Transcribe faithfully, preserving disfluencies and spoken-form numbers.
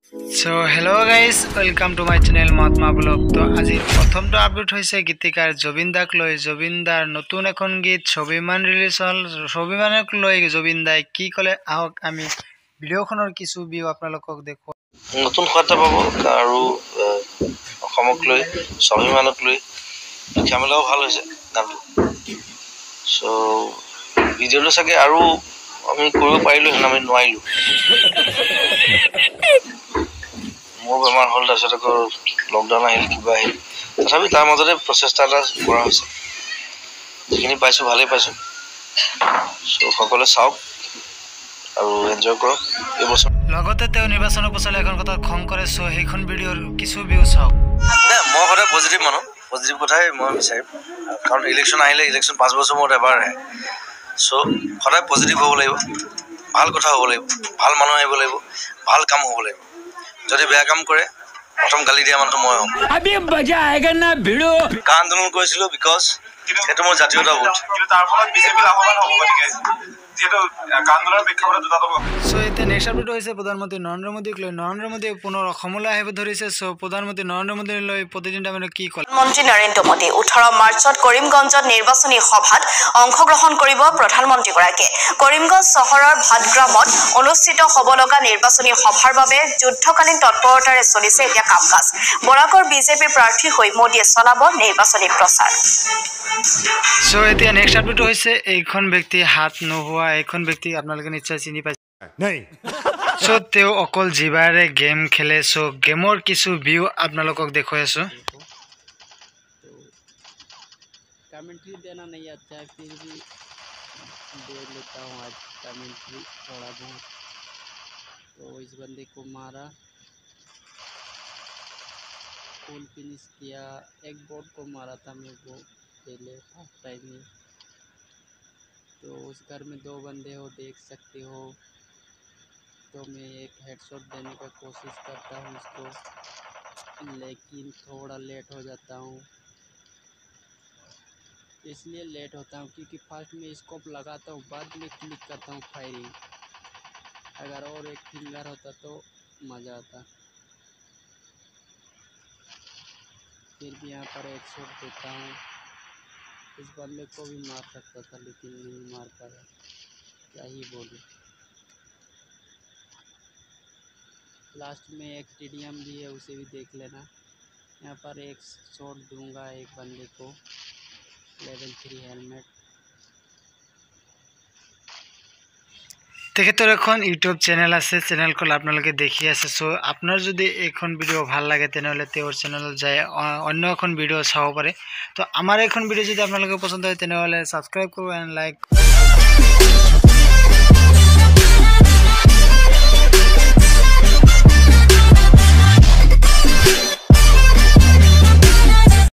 So hello guys, welcome to my channel Mahatma Blog. তো আজিৰ প্ৰথমটো আপডেট হৈছে গীতিকাৰ জবিন দাক লৈ জবিন দাৰ নতুন এখন গীত ছবিমান ৰিলিজ হ'ল ছবিমানক লৈ জবিন দাই কি কলে আহক আমি ভিডিওখনৰ কিছু ভিউ আপোনালোকক দেখুৱা নতুন কথা পাব আৰু অসমক লৈ ছবিমানক লৈ ক্যামেৰাও ভাল হৈছে গানটো সো ভিডিওটো চাগে আৰু আমি কৰিব পাৰিলো আমি নোৱাৰিলো মোৰ বেমাৰ হ'ল তাৰপিছত আকৌ লকডাউন আহিল কিবা আহিল তথাপি তাৰ মাজতে প্ৰচেষ্টা এটা কৰা হৈছে যিখিনি পাইছো ভালেই পাইছো সো সকলোৱে চাওক আৰু এনজয় কৰক এই বছৰ লগতে তেওঁ নিৰ্বাচনৰ পছলে এখন কথা খং কৰে সো সেইখন ভিডিওৰ কিছু ভিউ চাওক না মই সদায় পজিটিভ মানুহ পজিটিভ কথাই মই বিচাৰিম কাৰণ ইলেকশ্যন আহিলে ইলেকশ্যন পাঁচ বছৰ মূৰত এবাৰ আহে সো সদায় পজিটিভ হ'ব লাগিব ভাল কথা হ'ব লাগিব ভাল মানুহ আহিব লাগিব ভাল কাম হ'ব লাগিব যদি বেয়া কাম কৰে প্ৰথম গালি দিয়া মানুহটো মই হ'ম अभी मजा आएगा ना भिड़ो কা আন্দোলন কৰিছিলো বিকজ এটা মোৰ জাতীয়তা ভোট কিন্তু তাৰ ফলত বিজেপি লাভৱান হ'ব গতিকে যেটো আন্দোলনৰ প্ৰেক্ষাপটত দুটা দল সো এতিয়া নেক্সট আপডেট হৈছে প্ৰধানমন্ত্ৰী নৰেন্দ্ৰ মোদীক লৈ নৰেন্দ্ৰ মোদীয়ে পুনৰ অসমলৈ আহিব ধৰিছে সো প্ৰধানমন্ত্ৰী নৰেন্দ্ৰ মোদীক লৈ প্ৰতিদিন টাইমত কি কল মন্ত্ৰী নৰেন্দ্ৰ মোদী ওঠৰ মাৰ্চত কৰিমগঞ্জত নিৰ্বাচনী সভাত অংশগ্ৰহণ কৰিব প্ৰধানমন্ত্ৰীগৰাকীয়ে কৰিমগঞ্জ চহৰৰ ভাতগ্ৰামত অনুষ্ঠিত হ'ব লগা নিৰ্বাচনী সভাৰ বাবে যুদ্ধকালীন তৎপৰতাৰে চলিছে এতিয়া কাম-কাজ বৰাকৰ বিজেপি প্ৰাৰ্থী হৈ মোদীয়ে চলাব নিৰ্বাচনী প্ৰচাৰ সো এতিয়া নেক্সট আপডেট হৈছে এইখন ব্যক্তি হাত নোহোৱা এইখন ব্যক্তি আপোনালোকে নিশ্চয় চিনি পাইছে नहीं সো তেওঁ অকল জিবাৰে গেম খেলে সো গেমৰ কিছু ভিউ আপোনালোকক দেখুৱাই আছো कमेंट्री देना नहीं आता है फिर भी दे लेता हूँ आज कमेंट्री थोड़ा बहुत तो इस बंदे को मारा फुल फिनिश किया एक बोट को मारा था मेरे को पहले हाफ टाइम में तो उस घर में दो बंदे हो देख सकते हो तो मैं एक हेडशॉट देने का कोशिश करता हूँ इसको लेकिन थोड़ा लेट हो जाता हूँ इसलिए लेट होता हूँ क्योंकि फर्स्ट में स्कोप लगाता हूँ बाद में क्लिक करता हूँ फायरिंग अगर और एक फिंगर होता तो मज़ा आता फिर भी यहाँ पर एक शॉट देता हूँ इस बंदे को भी मार सकता था लेकिन नहीं मार पाया क्या ही बोलूँ लास्ट में एक टीडीएम भी है उसे भी देख लेना यहाँ पर एक शॉट दूंगा एक बंदे को लेवल थ्री हेलमेट তেখেতৰ এখন ইউটিউব চেনেল আছে চেনেলখন আপোনালোকে দেখি আছে সো আপোনাৰ যদি এইখন ভিডিও ভাল লাগে তেনেহলে তেওঁৰ চেনেলত যায় অন্য এখন ভিডিও চাব পাৰে তো আমাৰ এইখন ভিডিও যদি আপোনালোকে পছন্দ হয় তেনেহলে সাবস্ক্ৰাইব কৰক এণ্ড লাইক